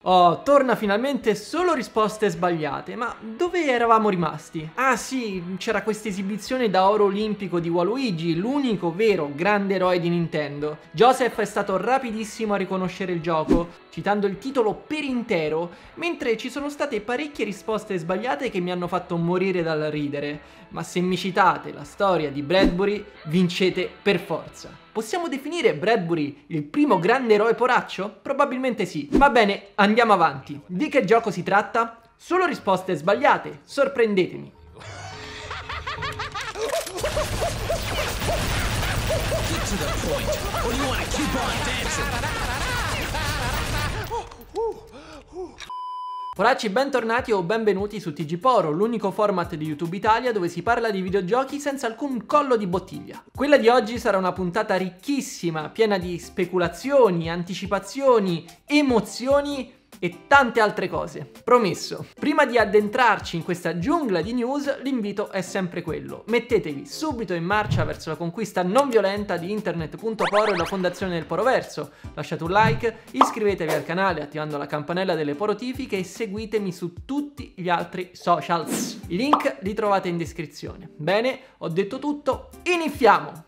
Oh, torna finalmente Solo risposte sbagliate, ma dove eravamo rimasti? Ah sì, c'era questa esibizione da oro olimpico di Waluigi, l'unico vero grande eroe di Nintendo. Joseph è stato rapidissimo a riconoscere il gioco, citando il titolo per intero, mentre ci sono state parecchie risposte sbagliate che mi hanno fatto morire dal ridere. Ma se mi citate la storia di Bradbury, vincete per forza. Possiamo definire Bradbury il primo grande eroe poraccio? Probabilmente sì. Va bene, andiamo avanti. Di che gioco si tratta? Solo risposte sbagliate, sorprendetemi. Get to the point, or you wanna keep on dancing? Poracci, bentornati o benvenuti su TG Poro, l'unico format di YouTube Italia dove si parla di videogiochi senza alcun collo di bottiglia. Quella di oggi sarà una puntata ricchissima, piena di speculazioni, anticipazioni, emozioni e tante altre cose. Promesso. Prima di addentrarci in questa giungla di news, l'invito è sempre quello. Mettetevi subito in marcia verso la conquista non violenta di Internet.Poro e la fondazione del Poroverso. Lasciate un like, iscrivetevi al canale attivando la campanella delle porotifiche e seguitemi su tutti gli altri socials. I link li trovate in descrizione. Bene, ho detto tutto, iniziamo!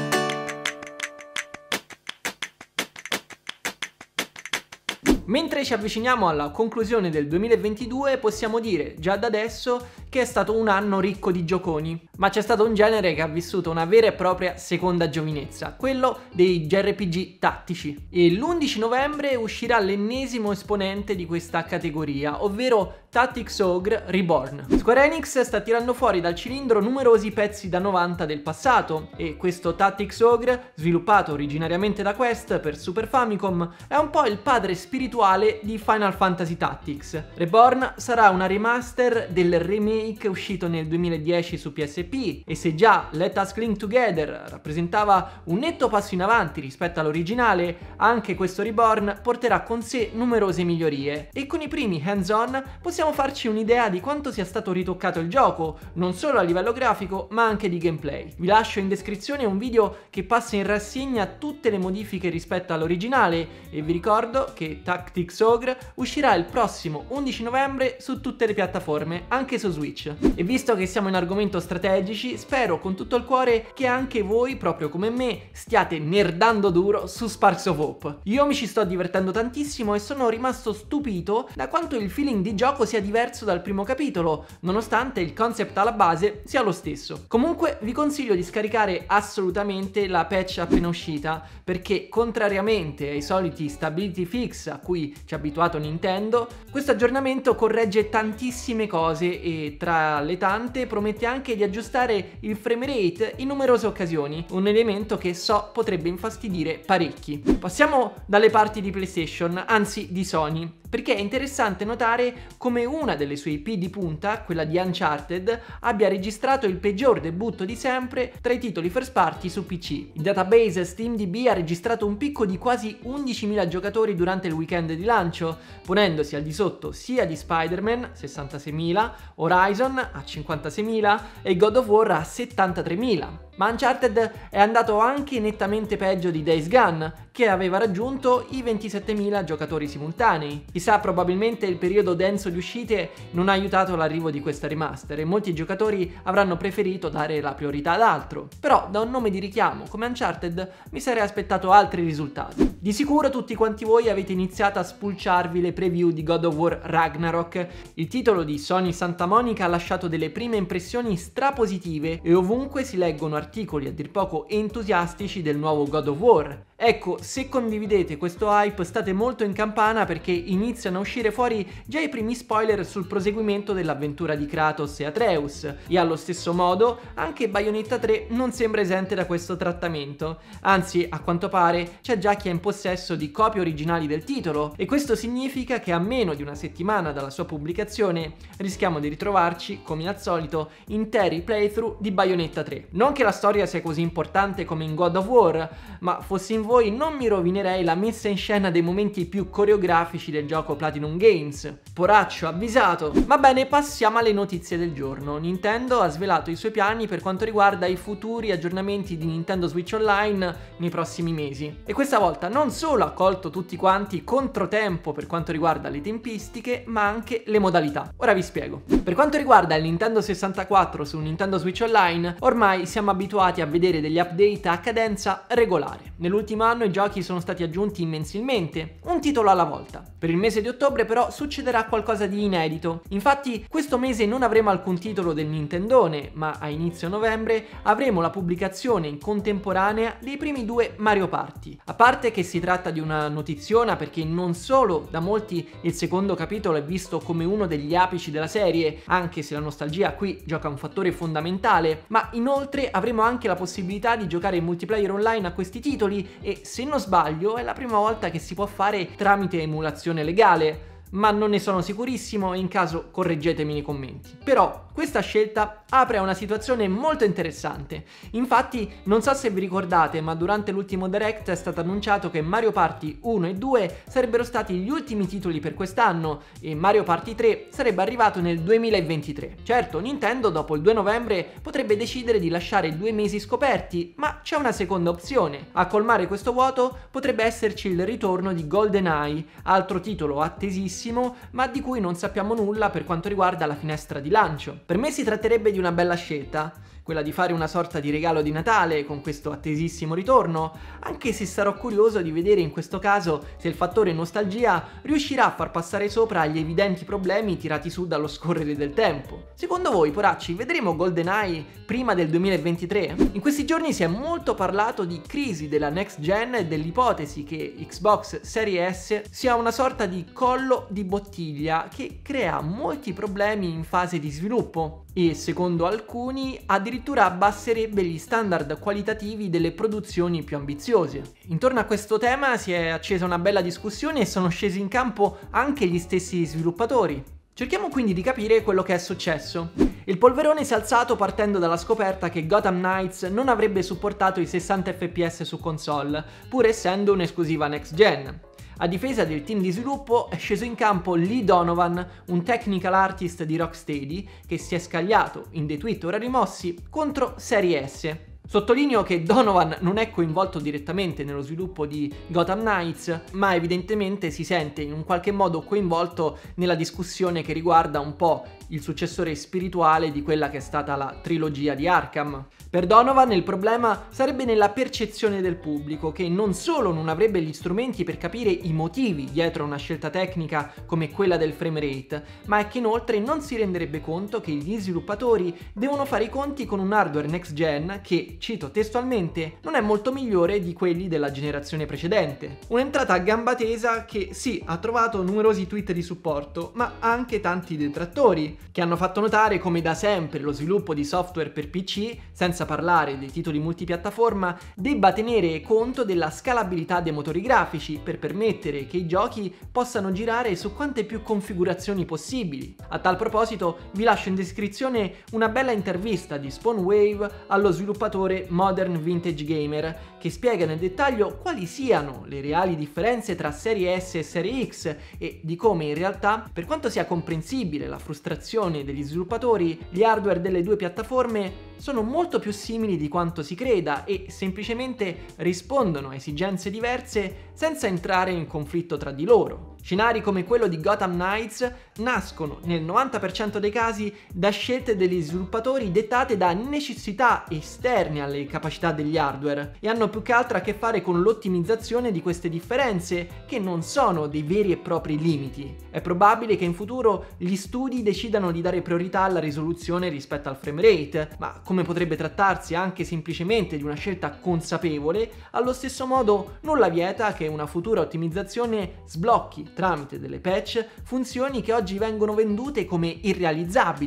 Mentre ci avviciniamo alla conclusione del 2022 possiamo dire già da adesso che è stato un anno ricco di gioconi, ma c'è stato un genere che ha vissuto una vera e propria seconda giovinezza, quello dei JRPG tattici. E l'11 novembre uscirà l'ennesimo esponente di questa categoria, ovvero Tactics Ogre Reborn. Square Enix sta tirando fuori dal cilindro numerosi pezzi da 90 del passato e questo Tactics Ogre, sviluppato originariamente da Quest per Super Famicom, è un po' il padre spirituale di Final Fantasy Tactics. Reborn sarà una remaster del remake uscito nel 2010 su PSP e se già Let Us Cling Together rappresentava un netto passo in avanti rispetto all'originale, anche questo Reborn porterà con sé numerose migliorie e con i primi hands-on possiamo farci un'idea di quanto sia stato ritoccato il gioco, non solo a livello grafico ma anche di gameplay. Vi lascio in descrizione un video che passa in rassegna tutte le modifiche rispetto all'originale e vi ricordo che Tactics Ogre uscirà il prossimo 11 novembre su tutte le piattaforme, anche su Switch. E visto che siamo in argomento strategici, spero con tutto il cuore che anche voi, proprio come me, stiate nerdando duro su Sparks of Hope. Io mi ci sto divertendo tantissimo e sono rimasto stupito da quanto il feeling di gioco sia diverso dal primo capitolo, nonostante il concept alla base sia lo stesso. Comunque vi consiglio di scaricare assolutamente la patch appena uscita, perché contrariamente ai soliti stability fix a cui ci ha abituato Nintendo, questo aggiornamento corregge tantissime cose e tra le tante promette anche di aggiustare il frame rate in numerose occasioni, un elemento che so potrebbe infastidire parecchi. Passiamo dalle parti di PlayStation, anzi di Sony, perché è interessante notare come una delle sue IP di punta, quella di Uncharted, abbia registrato il peggior debutto di sempre tra i titoli first party su PC. Il database SteamDB ha registrato un picco di quasi 11.000 giocatori durante il weekend di lancio, ponendosi al di sotto sia di Spider-Man, 66.000, Horizon a 56.000 e God of War a 73.000. Ma Uncharted è andato anche nettamente peggio di Days Gone, che aveva raggiunto i 27.000 giocatori simultanei. Chissà, probabilmente il periodo denso di uscite non ha aiutato l'arrivo di questa remaster e molti giocatori avranno preferito dare la priorità ad altro. Però da un nome di richiamo come Uncharted mi sarei aspettato altri risultati. Di sicuro tutti quanti voi avete iniziato a spulciarvi le preview di God of War Ragnarok. Il titolo di Sony Santa Monica ha lasciato delle prime impressioni strapositive e ovunque si leggono articoli a dir poco entusiastici del nuovo God of War. Ecco, se condividete questo hype state molto in campana perché iniziano a uscire fuori già i primi spoiler sul proseguimento dell'avventura di Kratos e Atreus e allo stesso modo anche Bayonetta 3 non sembra esente da questo trattamento, anzi a quanto pare c'è già chi è in possesso di copie originali del titolo e questo significa che a meno di una settimana dalla sua pubblicazione rischiamo di ritrovarci, come al solito, interi playthrough di Bayonetta 3. Non che la storia sia così importante come in God of War, ma fossi in voi non mi rovinerei la messa in scena dei momenti più coreografici del gioco Platinum Games. Poraccio avvisato. Va bene, passiamo alle notizie del giorno. Nintendo ha svelato i suoi piani per quanto riguarda i futuri aggiornamenti di Nintendo Switch Online nei prossimi mesi. E questa volta non solo ha colto tutti quanti controtempo per quanto riguarda le tempistiche, ma anche le modalità. Ora vi spiego. Per quanto riguarda il Nintendo 64 su Nintendo Switch Online, ormai siamo abituati a vedere degli update a cadenza regolare. Nell'ultimo anno i giochi sono stati aggiunti mensilmente, un titolo alla volta. Per il mese di ottobre però succederà qualcosa di inedito. Infatti questo mese non avremo alcun titolo del Nintendone, ma a inizio novembre avremo la pubblicazione in contemporanea dei primi 2 Mario Party. A parte che si tratta di una notiziona perché non solo da molti il secondo capitolo è visto come uno degli apici della serie, anche se la nostalgia qui gioca un fattore fondamentale, ma inoltre avremo anche la possibilità di giocare in multiplayer online a questi titoli e, se non sbaglio, è la prima volta che si può fare tramite emulazione legale. Ma non ne sono sicurissimo e in caso correggetemi nei commenti. Però questa scelta apre a una situazione molto interessante. Infatti non so se vi ricordate, ma durante l'ultimo Direct è stato annunciato che Mario Party 1 e 2 sarebbero stati gli ultimi titoli per quest'anno e Mario Party 3 sarebbe arrivato nel 2023. Certo, Nintendo dopo il 2 novembre potrebbe decidere di lasciare 2 mesi scoperti, ma c'è una seconda opzione. A colmare questo vuoto potrebbe esserci il ritorno di GoldenEye, altro titolo attesissimo ma di cui non sappiamo nulla per quanto riguarda la finestra di lancio. Per me si tratterebbe di una bella scelta, quella di fare una sorta di regalo di Natale con questo attesissimo ritorno, anche se sarò curioso di vedere in questo caso se il fattore nostalgia riuscirà a far passare sopra gli evidenti problemi tirati su dallo scorrere del tempo. Secondo voi, poracci, vedremo GoldenEye prima del 2023? In questi giorni si è molto parlato di crisi della next gen e dell'ipotesi che Xbox Series S sia una sorta di collo di bottiglia che crea molti problemi in fase di sviluppo e, secondo alcuni, addirittura abbasserebbe gli standard qualitativi delle produzioni più ambiziose. Intorno a questo tema si è accesa una bella discussione e sono scesi in campo anche gli stessi sviluppatori. Cerchiamo quindi di capire quello che è successo. Il polverone si è alzato partendo dalla scoperta che Gotham Knights non avrebbe supportato i 60 fps su console, pur essendo un'esclusiva next gen. A difesa del team di sviluppo è sceso in campo Lee Donovan, un technical artist di Rocksteady, che si è scagliato in dei tweet ora rimossi contro Serie S. Sottolineo che Donovan non è coinvolto direttamente nello sviluppo di Gotham Knights, ma evidentemente si sente in un qualche modo coinvolto nella discussione che riguarda un po' il successore spirituale di quella che è stata la trilogia di Arkham. Per Donovan il problema sarebbe nella percezione del pubblico, che non solo non avrebbe gli strumenti per capire i motivi dietro una scelta tecnica come quella del frame rate, ma è che inoltre non si renderebbe conto che gli sviluppatori devono fare i conti con un hardware next gen che, cito testualmente, non è molto migliore di quelli della generazione precedente. Un'entrata a gamba tesa che sì, ha trovato numerosi tweet di supporto, ma anche tanti detrattori, che hanno fatto notare come da sempre lo sviluppo di software per PC, senza parlare dei titoli multipiattaforma, debba tenere conto della scalabilità dei motori grafici per permettere che i giochi possano girare su quante più configurazioni possibili. A tal proposito vi lascio in descrizione una bella intervista di Spawnwave allo sviluppatore Modern Vintage Gamer, che spiega nel dettaglio quali siano le reali differenze tra Serie S e Serie X e di come in realtà, per quanto sia comprensibile la frustrazione degli sviluppatori, gli hardware delle due piattaforme sono molto più simili di quanto si creda e semplicemente rispondono a esigenze diverse senza entrare in conflitto tra di loro. Scenari come quello di Gotham Knights nascono nel 90% dei casi da scelte degli sviluppatori dettate da necessità esterne alle capacità degli hardware e hanno più che altro a che fare con l'ottimizzazione di queste differenze, che non sono dei veri e propri limiti. È probabile che in futuro gli studi decidano di dare priorità alla risoluzione rispetto al frame rate, ma come potrebbe trattarsi anche semplicemente di una scelta consapevole, allo stesso modo nulla vieta che una futura ottimizzazione sblocchi tramite delle patch funzioni che oggi vengono vendute come irrealizzabili.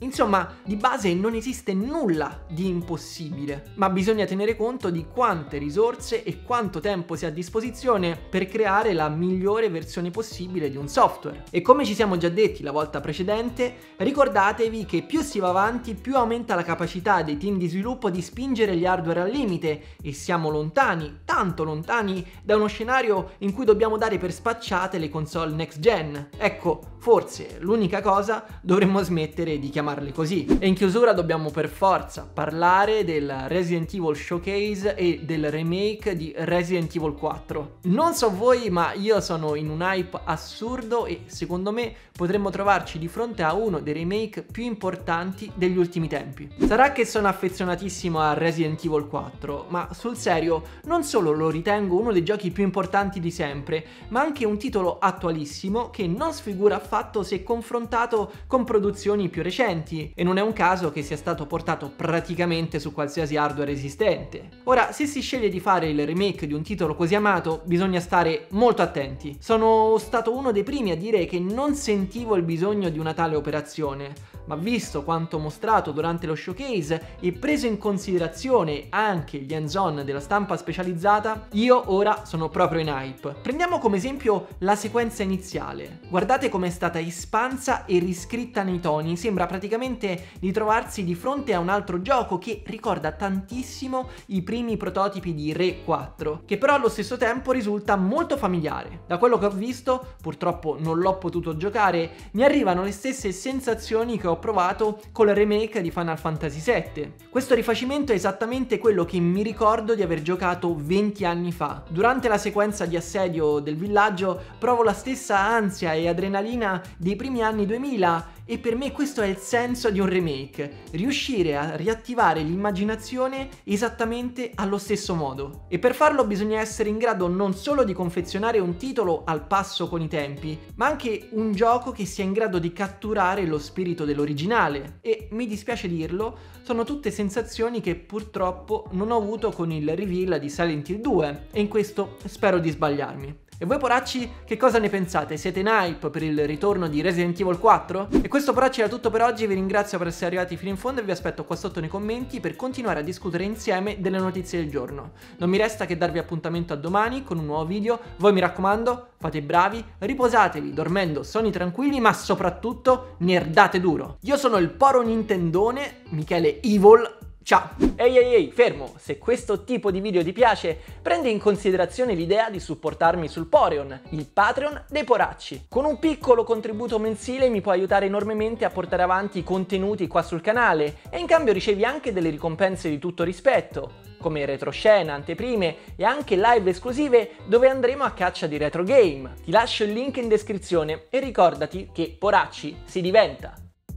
Insomma, di base non esiste nulla di impossibile, ma bisogna tenere conto di quante risorse e quanto tempo si ha a disposizione per creare la migliore versione possibile di un software. E come ci siamo già detti la volta precedente, ricordatevi che più si va avanti, più aumenta la capacità dei team di sviluppo di spingere gli hardware al limite, e siamo lontani, tanto lontani, da uno scenario in cui dobbiamo dare per spacciate le console next gen. Ecco, forse l'unica cosa, dovremmo smettere di chiamarle così. E in chiusura dobbiamo per forza parlare del Resident Evil Showcase e del remake di Resident Evil 4. Non so voi, ma io sono in un hype assurdo e secondo me potremmo trovarci di fronte a uno dei remake più importanti degli ultimi tempi. Sarà che sono affezionatissimo a Resident Evil 4, ma sul serio non solo lo ritengo uno dei giochi più importanti di sempre, ma anche un titolo attualissimo che non sfigura affatto se confrontato con produzioni più recenti, e non è un caso che sia stato portato praticamente su qualsiasi hardware esistente. Ora, se si sceglie di fare il remake di un titolo così amato, bisogna stare molto attenti. Sono stato uno dei primi a dire che non sentivo il bisogno di una tale operazione, ma visto quanto mostrato durante lo showcase e preso in considerazione anche gli hands-on della stampa specializzata, io ora sono proprio in hype. Prendiamo come esempio la sequenza iniziale. Guardate come è stata espansa e riscritta nei toni, sembra praticamente di trovarsi di fronte a un altro gioco che ricorda tantissimo i primi prototipi di Re 4, che però allo stesso tempo risulta molto familiare. Da quello che ho visto, purtroppo non l'ho potuto giocare, mi arrivano le stesse sensazioni che ho provato col remake di Final Fantasy VII. Questo rifacimento è esattamente quello che mi ricordo di aver giocato 20 anni fa. Durante la sequenza di assedio del villaggio provo la stessa ansia e adrenalina dei primi anni 2000, e per me questo è il senso di un remake: riuscire a riattivare l'immaginazione esattamente allo stesso modo. E per farlo bisogna essere in grado non solo di confezionare un titolo al passo con i tempi, ma anche un gioco che sia in grado di catturare lo spirito dell'originale. E mi dispiace dirlo, sono tutte sensazioni che purtroppo non ho avuto con il reveal di Silent Hill 2, e in questo spero di sbagliarmi. E voi poracci, che cosa ne pensate? Siete in hype per il ritorno di Resident Evil 4? E questo poracci era tutto per oggi, vi ringrazio per essere arrivati fino in fondo e vi aspetto qua sotto nei commenti per continuare a discutere insieme delle notizie del giorno. Non mi resta che darvi appuntamento a domani con un nuovo video, voi mi raccomando, fate i bravi, riposatevi dormendo sonni tranquilli, ma soprattutto nerdate duro. Io sono il Poro Nintendone, Michele Evil. Ciao! Ehi, fermo! Se questo tipo di video ti piace, prendi in considerazione l'idea di supportarmi sul Poreon, il Patreon dei poracci. Con un piccolo contributo mensile mi puoi aiutare enormemente a portare avanti i contenuti qua sul canale, e in cambio ricevi anche delle ricompense di tutto rispetto, come retroscena, anteprime e anche live esclusive dove andremo a caccia di retro game. Ti lascio il link in descrizione e ricordati che poracci si diventa!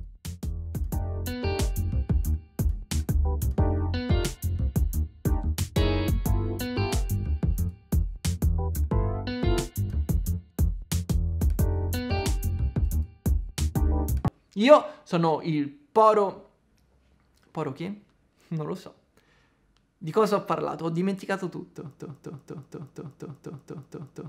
Io sono il Poro... Poro chi? Non lo so. Di cosa ho parlato? Ho dimenticato tutto.